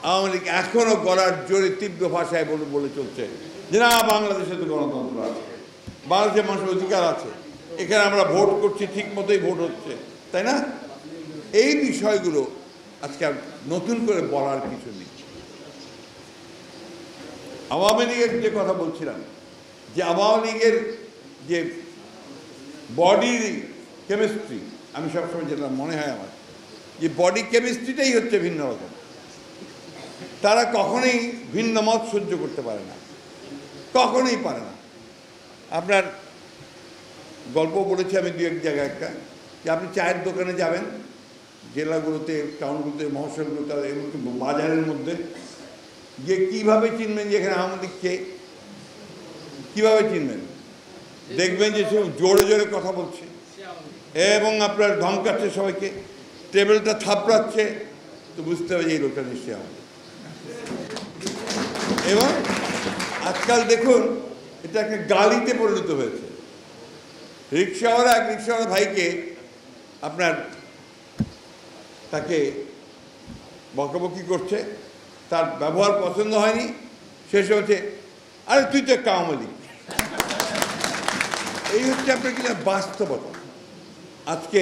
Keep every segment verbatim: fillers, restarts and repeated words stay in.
আওয়ামী লীগ এখনো গলার জোরে তীব্র ভাষায় বলে বলে চলছে যে না, বাংলাদেশে তো গণতন্ত্র আছে, বাংলাদেশের মানুষের অধিকার আছে, এখানে আমরা ভোট করছি, ঠিক মতোই ভোট হচ্ছে, তাই না? এই বিষয়গুলো আজকে আর নতুন করে বলার কিছু নেই। আওয়ামী লীগের যে কথা বলছিলাম, যে আওয়ামী লীগের যে বডির কেমিস্ট্রি, আমি সবসময় যেটা মনে হয় আমার, যে বডি কেমিস্ট্রিটাই হচ্ছে ভিন্ন রকম। তারা কখনোই ভিন্ন মত সহ্য করতে পারে না, কখনোই পারে না। আপনার গল্প বলেছি আমি দু এক জায়গায় একটা, যে আপনি চায়ের দোকানে যাবেন জেলাগুলোতে, টাউনগুলোতে, মহাশয়গুলোতে, এমনকি বাজারের মধ্যে, যে কীভাবে চিনবেন যে এখানে আওয়ামী লীগ কে? কীভাবে চিনবেন? দেখবেন যে সে জোরে জোরে কথা বলছে এবং আপনার ধমকাচ্ছে সবাইকে, টেবিলটা থাপড়াচ্ছে, তো বুঝতে হবে যে এই লোকটা নিশ্চয়ই আমাদের। এবং আজকাল দেখুন এটা একটা গালিতে পরিণত হয়েছে। রিক্সাওয়ালা এক রিক্সাওয়ালা ভাইকে আপনার তাকে বকাবকি করছে, তার ব্যবহার পছন্দ হয়নি, শেষ হচ্ছে আরে তুই তো একটা আওয়ামী লীগ। এই হচ্ছে আপনার কি বাস্তবতা। আজকে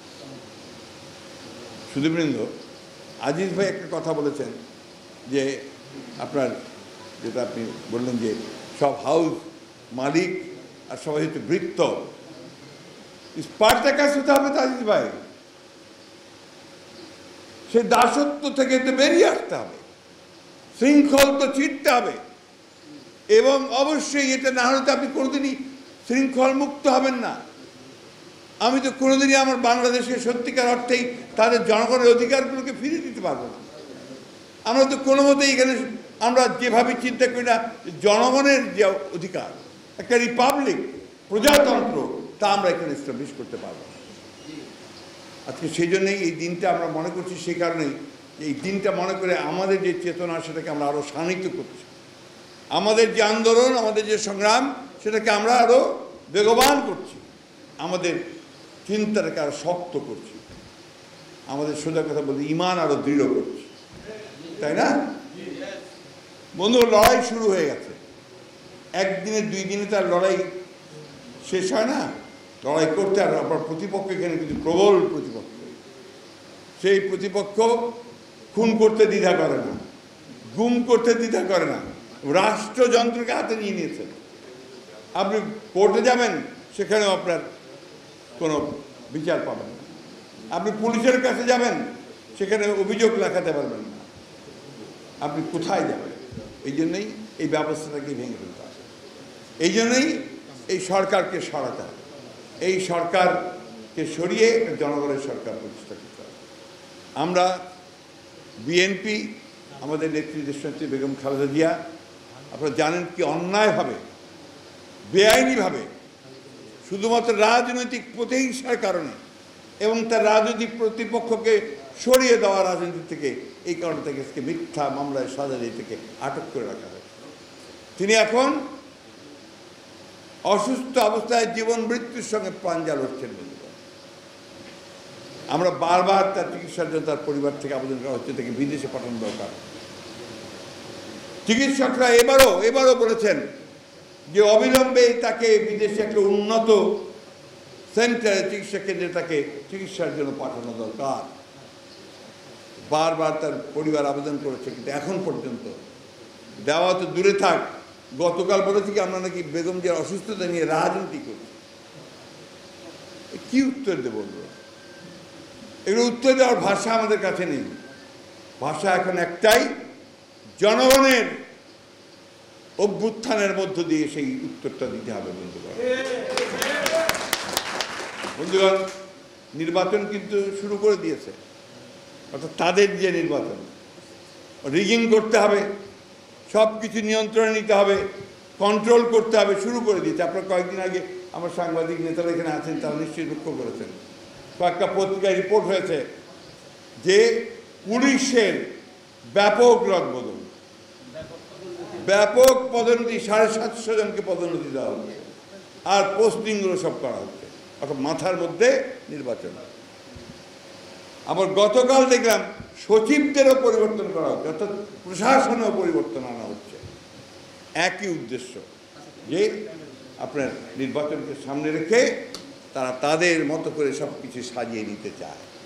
সুধীবৃন্দ, আজিজ ভাই একটা কথা বলেছেন যে আপনার, যেটা আপনি বললেন যে সব হাউস মালিক আর সবাই হচ্ছে বৃত্ত। স্পার্টাকাস হতে হবে তো আজিজ ভাই, সে দাসত্ব থেকে তো বেরিয়ে আসতে হবে, শৃঙ্খল তো ছিঁড়তে হবে, এবং অবশ্যই এটা না হলে তো আপনি কোনোদিনই শৃঙ্খল মুক্ত হবেন না। আমি তো কোনোদিনই আমার বাংলাদেশের সত্যিকার অর্থেই তাদের জনগণের অধিকারগুলোকে ফিরিয়ে দিতে পারবো না। আমরা তো কোনো মতেই এখানে আমরা যেভাবে চিন্তা করি না জনগণের যে অধিকার, একটা রিপাবলিক, প্রজাতন্ত্র, তা আমরা এখানে এস্টাবলিশ করতে পারবো না। আজকে সেই জন্যই এই দিনটা আমরা মনে করছি, সেই কারণেই এই দিনটা মনে করে আমাদের যে চেতনা সেটাকে আমরা আরও শানিত করছি, আমাদের যে আন্দোলন, আমাদের যে সংগ্রাম, সেটাকে আমরা আরও বেগবান করছি, আমাদের চিন্তাটাকে আরও শক্ত করছি, আমাদের সোজা কথা বলতে ইমান আরও দৃঢ় করছি, তাই না বন্ধু? লড়াই শুরু হয়ে গেছে, একদিনে দুই দিনে তার লড়াই শেষ হয় না। লড়াই করতে, আর আপনার প্রতিপক্ষ এখানে কিন্তু প্রবল প্রতিপক্ষ, সেই প্রতিপক্ষ খুন করতে দ্বিধা করে না, গুম করতে দ্বিধা করে না, রাষ্ট্রযন্ত্রকে হাতে নিয়ে নিয়েছেন। আপনি কোর্টে যাবেন, সেখানেও আপনার কোনো বিচার পাবেন না। আপনি পুলিশের কাছে যাবেন, সেখানে অভিযোগ লেখাতে পারবেন না। আপনি কোথায় যাবেন? এই জন্যই এই ব্যবস্থাটাকে ভেঙে ফেলতে হবে, এই জন্যই এই সরকারকে সরাতে হবে, এই সরকারকে সরিয়ে জনগণের সরকার প্রতিষ্ঠা করতে হবে। আমরা বিএনপি, আমাদের নেত্রী দেশনেত্রী বেগম খালেদা জিয়া, আপনারা জানেন কি অন্যায়ভাবে, বেআইনিভাবে, শুধুমাত্র রাজনৈতিক প্রতিহিংসার কারণে এবং তার রাজনৈতিক প্রতিপক্ষকে সরিয়ে দেওয়া রাজনীতি থেকে, এই কারণ থেকে মিথ্যা মামলায় সাজা দিয়ে থেকে আটক করে রাখা হয়। তিনি এখন অসুস্থ অবস্থায় জীবন মৃত্যুর সঙ্গে পাঞ্জা লড়ছেন। আমরা বারবার তার চিকিৎসার জন্য তার পরিবার থেকে আবেদন করা হচ্ছে, থেকে বিদেশে পাঠানো দরকার। চিকিৎসকরা এবারও এবারও বলেছেন যে অবিলম্বে তাকে বিদেশে একটা উন্নত সেন্টারে, চিকিৎসা কেন্দ্রে তাকে চিকিৎসার জন্য পাঠানো দরকার। বারবার তার পরিবার আবেদন করেছে, কিন্তু এখন পর্যন্ত দেওয়া তো দূরে থাক, গতকাল বলেছি কি আমরা নাকি বেগম জিয়ার অসুস্থতা নিয়ে রাজনীতি করছি। কি উত্তর দেব? এগুলো উত্তর দেওয়ার ভাষা আমাদের কাছে নেই। ভাষা এখন একটাই, জনগণের অভ্যুত্থানের মধ্য দিয়ে সেই উত্তরটা দিতে হবে। বন্ধুগণ বন্ধুগণ নির্বাচন কিন্তু শুরু করে দিয়েছে, অর্থাৎ তাদের যে নির্বাচন, রিগিং করতে হবে, সব কিছু নিয়ন্ত্রণে নিতে হবে, কন্ট্রোল করতে হবে, শুরু করে দিয়েছে। আপনার কয়েকদিন আগে আমার সাংবাদিক নেতারা এখানে আছেন, তারা নিশ্চয়ই লক্ষ্য করেছেন, কয়েকটা পত্রিকায় রিপোর্ট হয়েছে যে পুলিশের ব্যাপক রদবদল, ব্যাপক পদোন্নতি, সাড়ে সাতশো জনকে পদোন্নতি দেওয়া হচ্ছে, আর পোস্টিংগুলো সব করা হচ্ছে, অর্থাৎ মাথার মধ্যে নির্বাচন। আবার গতকাল দেখলাম সচিবদেরও পরিবর্তন করা হচ্ছে, অর্থাৎ প্রশাসনেও পরিবর্তন আনা হচ্ছে। একই উদ্দেশ্য যে আপনার নির্বাচনকে সামনে রেখে তারা তাদের মতো করে সব কিছু সাজিয়ে নিতে চায়।